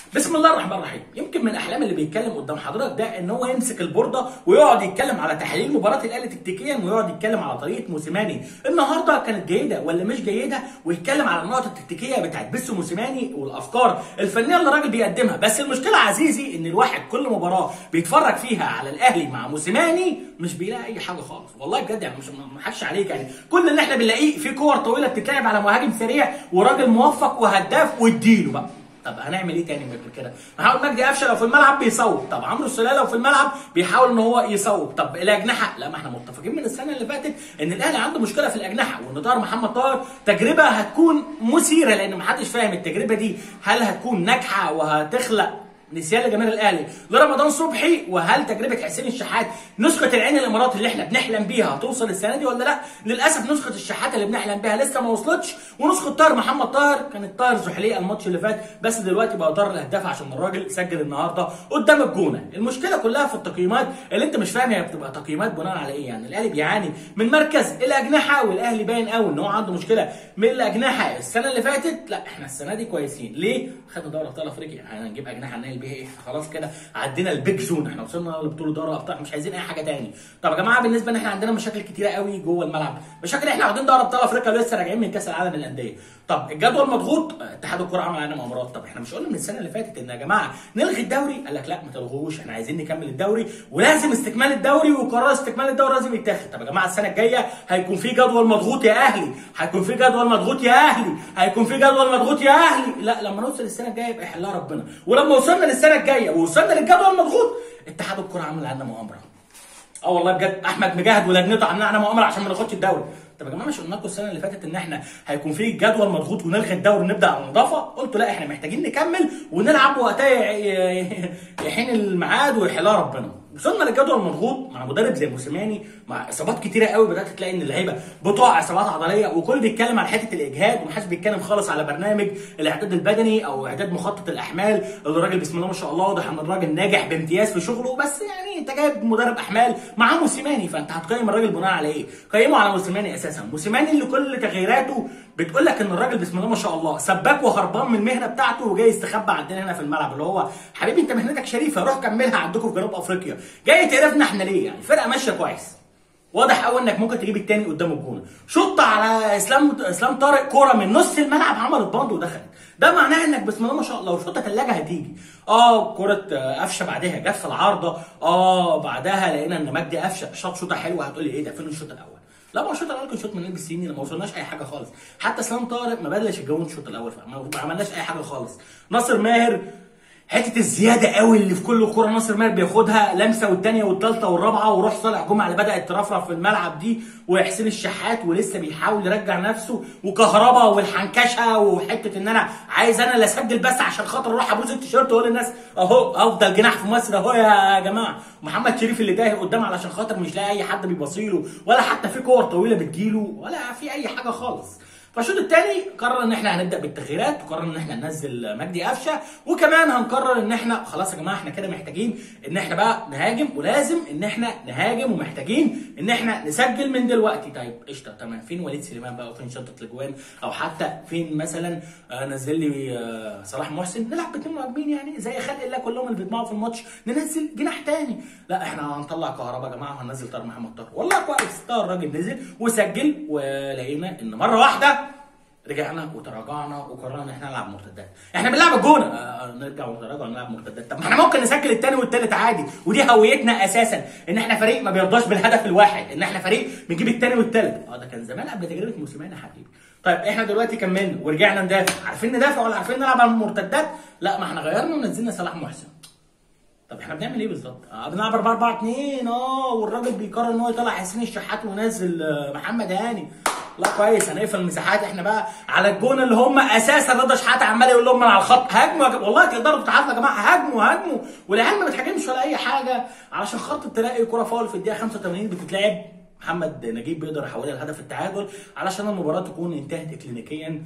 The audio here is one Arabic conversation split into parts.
بسم الله الرحمن الرحيم. يمكن من احلام اللي بيتكلم قدام حضرتك ده ان هو يمسك البورده ويقعد يتكلم على تحليل مباراه الاهلي تكتيكيا، ويقعد يتكلم على طريقه موسيماني النهارده كانت جيده ولا مش جيده، ويتكلم على النقط التكتيكيه بتاعت بيسو موسيماني والافكار الفنيه اللي الراجل بيقدمها. بس المشكله عزيزي ان الواحد كل مباراه بيتفرج فيها على الاهلي مع موسيماني مش بيلاقي اي حاجه خالص، والله بجد يعني مش مضحكش عليك. يعني كل اللي احنا بنلاقيه في كور طويله بتتلعب على مهاجم سريع وراجل موفق وهداف واديله بقى. طب هنعمل ايه تاني غير كده؟ محمد مجدي قفشه لو في الملعب بيصوب، طب عمرو السوليه لو في الملعب بيحاول ان هو يصوب، طب الاجنحه لا، ما احنا متفقين من السنه اللي فاتت ان الاهلي عنده مشكله في الاجنحه، وان طاهر محمد طاهر تجربه هتكون مثيره لان ما حدش فاهم التجربه دي هل هتكون ناجحه وهتخلق نسيان لجماهير الاهلي لرمضان صبحي، وهل تجربه حسين الشحات نسخه العين الامارات اللي احنا بنحلم بيها هتوصل السنه دي ولا لا؟ للاسف نسخه الشحات اللي بنحلم بيها لسه ما وصلتش، ونسخه طاهر محمد طاهر كانت طاهر زحليقه الماتش اللي فات، بس دلوقتي بقى طاهر الهداف عشان الراجل سجل النهارده قدام الجونه. المشكله كلها في التقييمات اللي انت مش فاهم هي بتبقى تقييمات بناء على ايه. يعني الاهلي بيعاني من مركز الاجنحه، والاهلي باين قوي ان هو عنده مشكله من الاجنحه السنه اللي فاتت، لا احنا السنه دي كويسين. ليه؟ خدنا دوري ابطال افريقيا، هنجيب اجنحه نعمل بيها ايه؟ خلاص كده عدينا البيج زون، احنا وصلنا لبطوله دوري ابطال، مش عايزين اي حاجه تاني. طب يا جماعه بالنسبه ان احنا عندنا مشاكل كتيره قوي جوه الملعب، مشاكل احنا واخدين دوري ابطال افريقيا ولسه راجعين من كاس العالم للانديه. طب الجدول مضغوط، اتحاد الكوره عمل علينا مؤامرات. طب احنا مش قلنا من السنه اللي فاتت ان يا جماعه نلغي الدوري؟ قال لك لا ما تلغوش، احنا عايزين نكمل الدوري ولازم استكمال الدوري، وقرار استكمال الدوري لازم يتاخد. طب يا جماعه السنه الجايه هيكون في جدول مضغوط يا اهلي، هيكون في جدول مضغوط يا اهلي، هيكون في جدول مضغوط يا اهلي. لا لما نوصل السنه الجايه يبقى يحلها ربنا. ولما وصلنا للسنه الجايه ووصلنا للجدول مضغوط، اتحاد الكوره عمل علينا مؤامره. والله بجد احمد مجاهد ولجنته عاملين علينا مؤامره عشان ما ناخدش الدوري. طب يا جماعه مش قلنا لكم السنه اللي فاتت ان احنا هيكون في جدول مضغوط ونلغي الدوري ونبدا على نظافه؟ قلتوا لا احنا محتاجين نكمل ونلعب وقتها يحين الميعاد ويحلها ربنا. وصلنا للجدول المضغوط مع مدرب زي موسيماني، مع اصابات كتيره قوي، بدات تلاقي ان اللعيبه بتوع اصابات عضليه، وكل بيتكلم على حته الاجهاد ومحدش بيتكلم خالص على برنامج الاعداد البدني او اعداد مخطط الاحمال اللي الراجل بسم الله ما شاء الله واضح ان الراجل ناجح بامتياز في شغله. بس يعني انت جايب مدرب احمال مع موسيماني، فانت هتقيم الراجل بناء على ايه؟ قيمه على موسيماني اساسا. موسيماني اللي كل تغييراته بتقول لك ان الراجل بسم الله ما شاء الله سباك وهربان من المهنه بتاعته وجاي يستخبى عندنا هنا في الملعب، اللي هو حبيبي انت مهنتك شريفه، روح كملها عندكم في جنوب افريقيا، جاي تعرفنا احنا ليه؟ يعني الفرقه ماشيه كويس، واضح قوي انك ممكن تجيب التاني قدام الجونه. شط على اسلام طارق كوره من نص الملعب عملت باند ودخلت، ده معناه انك بسم الله ما شاء الله وشوطه ثلاجه هتيجي. كوره قفشه بعدها جت في العارضه، بعدها لقينا ان مجدي قفشه شاط شوطه حلوه. هتقول لي ايه ده؟ فين الشوط الاول؟ لا ما الشوط الاول كان شوط من قلب السنين، ما وصلناش اي حاجه خالص. حتى اسلام طارق ما بدلش الجون الشوط الاول، ما عملناش اي حاجه خالص. ناصر ماهر حته الزياده قوي اللي في كل كوره ناصر ماهر بياخدها، لمسه والثانيه والثالثه والرابعه، وروح صالح جمعه اللي بدات ترفرف في الملعب دي، وحسين الشحات ولسه بيحاول يرجع نفسه، وكهربا والحنكشه، وحته ان انا عايز انا اللي اسجل بس عشان خاطر اروح ابوس التيشيرت واقول للناس اهو افضل جناح في مصر اهو يا جماعه. محمد شريف اللي تاهي قدام علشان خاطر مش لاقي اي حد بيبصيله، ولا حتى في كور طويله بتجيله، ولا في اي حاجه خالص. فالشوط الثاني قرر ان احنا هنبدا بالتغييرات، وقرر ان احنا ننزل مجدي قفشه، وكمان هنقرر ان احنا خلاص يا جماعه احنا كده محتاجين ان احنا بقى نهاجم، ولازم ان احنا نهاجم، ومحتاجين ان احنا نسجل من دلوقتي. طيب قشطه تمام، فين وليد سليمان بقى وفين شنطه الاجوان؟ او حتى فين مثلا نزل لي صلاح محسن، نلعب باثنين مهاجمين يعني زي خلق الله كلهم اللي بيطمعوا في الماتش، ننزل جناح ثاني. لا احنا هنطلع كهربا يا جماعه وهننزل طاهر محمد طاهر. والله كويس، طاهر الراجل نزل وسجل، ولقينا ان مره واحده رجعنا وتراجعنا وقررنا ان احنا نلعب مرتدات. احنا بنلعب الجونه نرجع ونتراجع ونلعب مرتدات. طب ما احنا ممكن نسجل الثاني والثالث عادي، ودي هويتنا اساسا، ان احنا فريق ما بيرضاش بالهدف الواحد، ان احنا فريق بنجيب الثاني والثالث. ده كان زمان قبل تجربه موسيماني يا حبيبي. طيب احنا دلوقتي كملنا ورجعنا ندافع، عارفين ندافع ولا عارفين نلعب على المرتدات؟ لا ما احنا غيرنا ونزلنا صلاح محسن. طب احنا بنعمل ايه بالظبط؟ بنلعب 4-4-2 والراجل بيقرر ان هو يطلع حسين الشحات وينزل محمد هاني. لا كويس، هنقفل المساحات احنا بقى على الجون اللي هم اساسا رضا شحاته عمال يقول لهم من على الخط هاجموا والله تقدروا تتعادلوا يا جماعه، هاجموا والعيال ما بتهاجمش ولا اي حاجه، علشان خاطر تلاقي كوره فاول في الدقيقه 85 بتتلعب، محمد نجيب بيقدر يحولها لهدف التعادل علشان المباراه تكون انتهت اكلينيكيا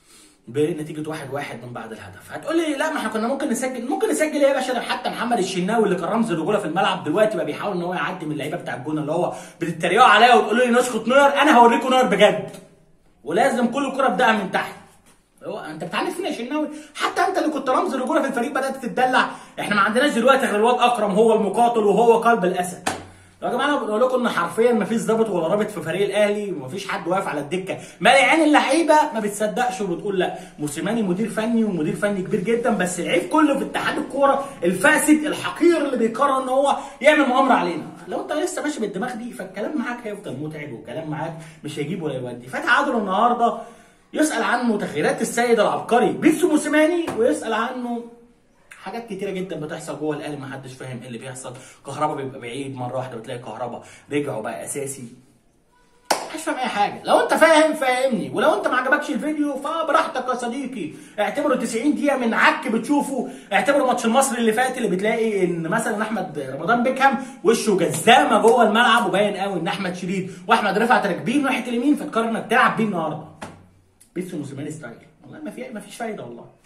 بنتيجه 1-1 من بعد الهدف. هتقول لي لا ما احنا كنا ممكن نسجل ايه يا باشا؟ ده حتى محمد الشناوي اللي كان رمز الرجوله في الملعب دلوقتي بقى بيحاول ان هو يعدي من اللعيبه بتاع الجونه، اللي هو بتتريقوا عليا وتقولوا لي نسخه نوير، انا هوريكم نوير بجد، ولازم كل كره ابداها من تحت. هو انت بتعنف فينا يا شناوي؟ حتى انت اللي كنت رمز الرجوله في الفريق بدات تتدلع. احنا ما عندناش دلوقتي غير الواد اكرم هو المقاتل وهو قلب الاسد. يا جماعه انا بقول لكم ان حرفيا ما فيش ضابط ولا رابط في فريق الاهلي وما فيش حد واقف على الدكه، مالي عين اللعيبه ما بتصدقش وبتقول لا موسيماني مدير فني ومدير فني كبير جدا، بس العيب كله في اتحاد الكوره الفاسد الحقير اللي بيقرر ان هو يعمل مؤامره علينا. لو انت لسه ماشي بالدماغ دي فالكلام معاك هيفضل متعب والكلام معاك مش هيجيب ولا يودي. فتعادل النهارده يسال عنه تغييرات السيد العبقري بيتسو موسيماني، ويسال عنه حاجات كتيره جدا بتحصل جوه الاهلي ما حدش فاهم ايه اللي بيحصل. كهربا بيبقى بعيد مره واحده بتلاقي كهربا رجعوا بقى اساسي. مش فاهم اي حاجه. لو انت فاهم فاهمني، ولو انت ما عجبكش الفيديو فبراحتك يا صديقي. اعتبره 90 دقيقه من عك بتشوفه. اعتبره ماتش المصري اللي فات اللي بتلاقي ان مثلا احمد رمضان بيكهام وشه جزامه جوه الملعب وباين قوي ان احمد شريف واحمد رفعت راكبين ناحيه اليمين، فتقرر انك تلعب بيه النهارده. بيتسو موسيماني ستايل والله ما فيش فايده والله.